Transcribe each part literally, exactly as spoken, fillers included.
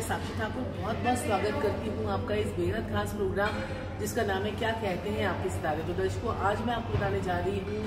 साक्षी ठाकुर बहुत बहुत स्वागत करती हूँ आपका इस बेहद खास प्रोग्राम जिसका नाम है क्या कहते हैं आपके सितारे। तो दर्शकों, आज मैं आपको बताने जा रही हूँ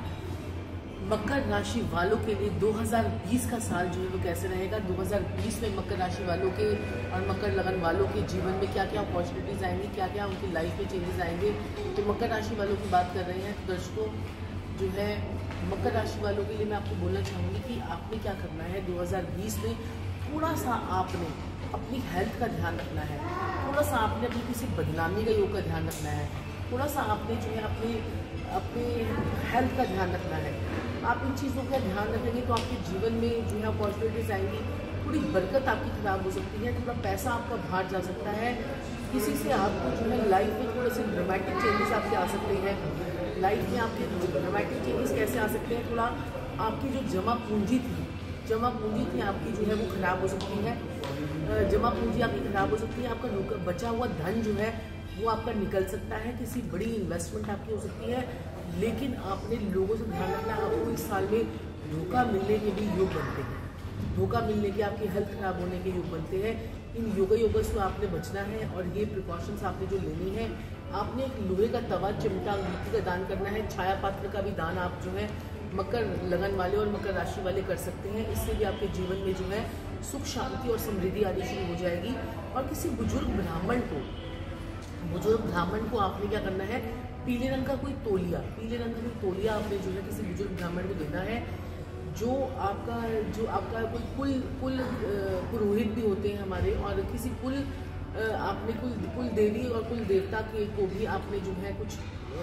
मकर राशि वालों के लिए दो हज़ार बीस का साल जो है वो कैसे रहेगा। दो हज़ार बीस में मकर राशि वालों के और मकर लगन वालों के जीवन में क्या क्या अपॉर्चुनिटीज आएंगी, क्या क्या उनकी लाइफ में चेंजेस आएंगे। तो मकर राशि वालों की बात कर रहे हैं तो दर्शकों जो है मकर राशि वालों के लिए मैं आपको बोलना चाहूँगी कि आपने क्या करना है। दो हज़ार बीस में थोड़ा सा आपने अपनी हेल्थ का ध्यान रखना है, थोड़ा सा आपने अपनी किसी बदनामी का योग का ध्यान रखना है, थोड़ा सा आपने जो है अपनी अपने हेल्थ का ध्यान रखना है। आप इन चीज़ों का ध्यान रखेंगे तो आपके जीवन में जो है अपॉर्चुनिटीज आएंगी, थोड़ी बरकत आपकी खराब हो सकती है, थोड़ा पैसा आपका बाहर जा सकता है, किसी से आपको जो है लाइफ में थोड़े से ड्रामेटिक चेंजेस आपके आ सकते हैं। लाइफ में आपके ड्रामेटिक चेंजेस कैसे आ सकते हैं, थोड़ा आपकी जो जमा पूंजी थी जमा पूंजी थी आपकी जो है वो खराब हो सकती है। जमा पूंजी आपकी खराब हो सकती है, आपका बचा हुआ धन जो है वो आपका निकल सकता है, किसी बड़ी इन्वेस्टमेंट आपकी हो सकती है। लेकिन आपने लोगों से ध्यान रखना, आपको इस साल में धोखा मिलने के भी योग बनते हैं, धोखा मिलने के, आपकी हेल्थ खराब होने के योग बनते हैं। इन योगा योगा से आपने बचना है और ये प्रिकॉशंस आपने जो लेनी है। आपने एक लोहे का तवा, चिमटा, मिट्टी का दान करना है। छाया पात्र का भी दान आप जो है मकर लगन वाले और मकर राशि वाले कर सकते हैं। इससे भी आपके जीवन में जो है सुख शांति और समृद्धि आदि शुरू हो जाएगी। और किसी बुजुर्ग ब्राह्मण को बुजुर्ग ब्राह्मण को आपने क्या करना है, पीले रंग का कोई तौलिया पीले रंग का कोई तौलिया आपने जो है किसी बुजुर्ग ब्राह्मण को देना है। जो आपका जो आपका कोई कुल कुल पुरोहित भी होते हैं हमारे, और किसी कुल आपने कुल कुल देवी और कुल देवता के को भी आपने जो है कुछ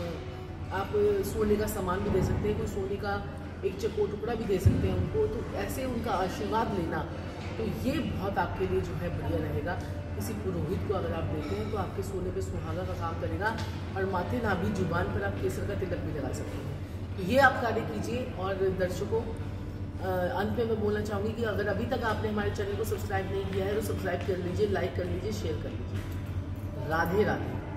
आप सोने का सामान भी दे सकते हैं, कोई सोने का एक चको टुकड़ा भी दे सकते हैं उनको। तो ऐसे उनका आशीर्वाद लेना, तो ये बहुत आपके लिए जो है बढ़िया रहेगा। किसी पुरोहित को अगर आप देते हैं तो आपके सोने पे सुहागा का काम करेगा। और माथे नाभि जुबान पर आप केसर का तिलक भी लगा सकते हैं। ये आप कार्य कीजिए। और दर्शकों, अंत में मैं बोलना चाहूँगी कि अगर अभी तक आपने हमारे चैनल को सब्सक्राइब नहीं किया है तो सब्सक्राइब कर लीजिए, लाइक कर लीजिए, शेयर कर लीजिए। राधे राधे।